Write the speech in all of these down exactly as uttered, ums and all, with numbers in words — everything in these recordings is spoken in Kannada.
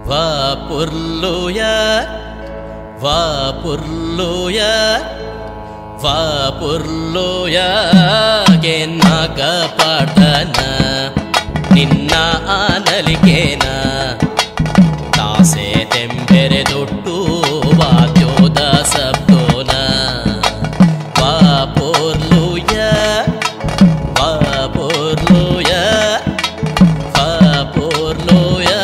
Vapurluya, Vapurluya, Vapurluya, Genaga Padana, Ninna Analikena, Tase Tempere Duttu, Vadyoda Sabdona, Vapurluya, Vapurluya, Vapurluya.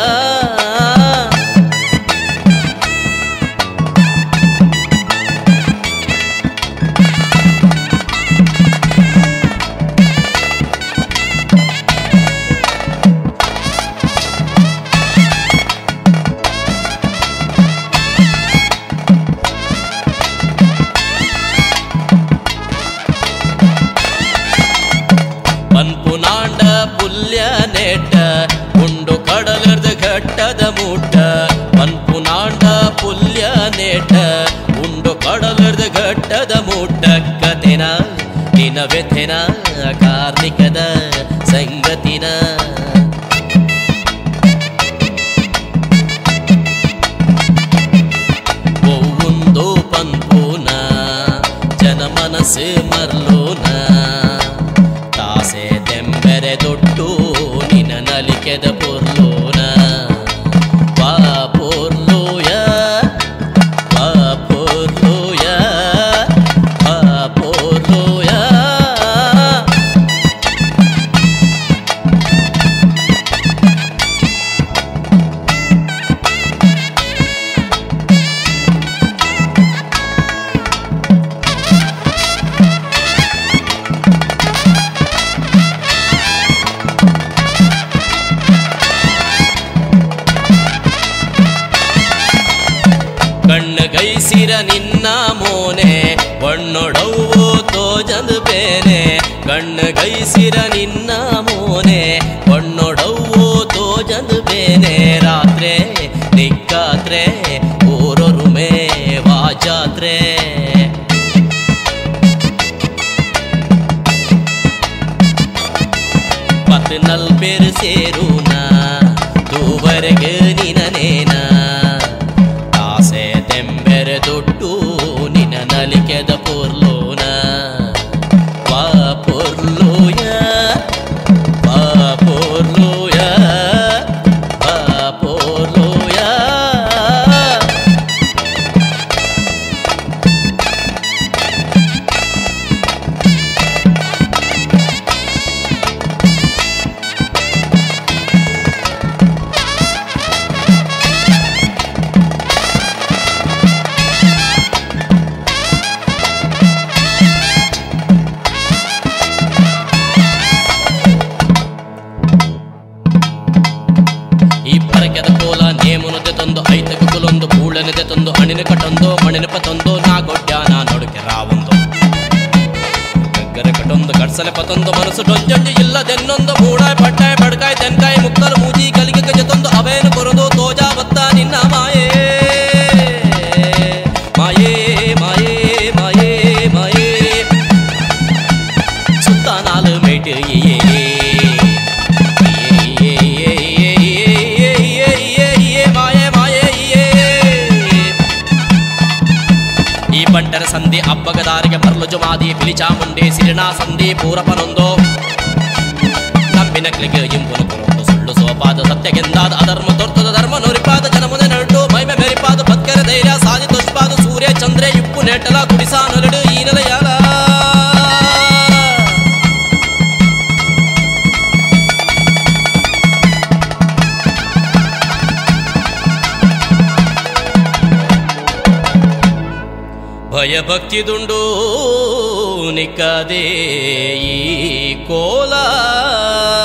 ಪನ್ಪುನಾಂಡ ಪುಲ್ಯ ನೆಟ್ಟ ಉಂಡು ಕಡಲರ್ದ ಘಟ್ಟದ ಮೂಟ ಪನ್ಪುನಾಂಡ ಪುಲ್ಯ ನೆಟ್ಟ ಉಂಡು ಕಡಲರ್ದ ಘಟ್ಟದ ಮೂಟ ಕತೆನ ನಿನ ವ್ಯಥೆನ ಕಾರ್ಣಿಕದ ಸಂಗತಿನ ಒವ್ವುಂದು ಪನ್ಪುನ ಜನ ಮನಸ್ಸು ಮರ್ಲೋನ ತಾಸೆ ತೆಂಬೆರೆ ದೊಡ್ಡು ನಿನ ನಲಿಕೆದ ಪೊರ್ಲೋನ ವಾಪೊರ್ಲೋಯ ವಾಪೊರ್ಲೋಯ ವಾಪೊರ್ಲೋಯ ಗೈಸಿರ ನಿನ್ನ ಮೋನೆ ಬಣ್ಣೊಡವು ತೋಜಂದು ಬೇನೆ ಕಣ್ಣು ಗೈಸಿರ ನಿನ್ನ ಮೋನೆ ಬಣ್ಣೊಡವು ತೋಜಂದು ಬೇನೆ ರಾತ್ರೆ ನಿಕ್ಕಾತ್ರೆ ಊರೊರುಮೆ ವಾಜಾತ್ರೆ ಪತ್ನಲ್ ಬೇರು ಸೇರೂನ ತೂವರೆಗೆ ನಿನನೇನ ತಾಸೆ ತೆಂಬೆರೆ ದೊಡ್ಡು ನಿನ ನಲಿಕೆದ ಪೊರ್ಲೋನ ವಾಪೊರ್ಲೋಯ ವಾಪೊರ್ಲೋಯ ವಾಪೊರ್ಲೋಯ ನೇಮುನದೆ ತಂದು ಐತಕ ಕುಲೊಂದು ಬೂಳನದೆ ತಂದು ಅಣಿನ ಕಟ್ಟೊಂದು ಮಣಿನಪ ತಂದು ನಾ ಗೊಡ್ಡ ನಾ ನಡುಕೆ ರಾವೊಂದು ಗಗ್ಗರ ಕಟ್ಟೊಂದು ಕಡ್ಸಲೆ ಪತೊಂದು ಮನಸ್ಸು ಡೊಂಜಂಜು ಇಲ್ಲದೆನ್ನೊಂದು ಮೂಡಾಯ್ ಪಟ್ಟಾಯ್ ಬಡ್ಕಾಯ್ ತೆನ್ಕಾಯ್ ಮುಕ್ಕಲು ಮೂಜಿ ಕಲಿಗೆ ಗಜತೊಂದು ಅವೇನು ಕೊರದು ತೋಜಾ ಬತ್ತ ನಿನ್ನ ಮಾಯೇ ಮಾಯೇ ಮಾಯೇ ಮಾಯೇ ಮಾಯೇ ಸುತ್ತ ನಾಲು ಮೇಟು ಏ ಬಂಟರ ಸಂಧಿ ಅಬ್ಬಗದಾರಿಗೆ ಬರ್ಲು ಜುಮಾದಿ ಪಿಲಿಚಾಮುಂಡಿ ಸಿರಿನಾ ಸಂಧಿ ಪೂರಪನೊಂದು ನಂಬಿನ ಕ್ಲಿಗೆ ಇಂಪುನ ಕೊರೊಂದು ಸುಳ್ಳು ಸೋಪಾದ ಸತ್ಯಗೆಂದಾದ ಅಧರ್ಮ ತೊರ್ತದ ಧರ್ಮ ನುರಿಪಾದ ಜನಮುನೆ ನರಡು ಮೈಮೆ ಮೆರಿಪಾದ ಬತ್ಕರ ಧೈರ್ಯ ಸಾಧಿ ತುಷ್ಪಾದ ಸೂರ್ಯ ಚಂದ್ರೆ ಇಪ್ಪು ನೆಟ್ಟಲ ಗುಡಿಸಾ ನರಡು ಈ ನೆಲೆಯಾಲ ಭಯಭಕ್ತಿದುಂಡು ನಿಕ್ಕದೆ ಈ ಕೋಲ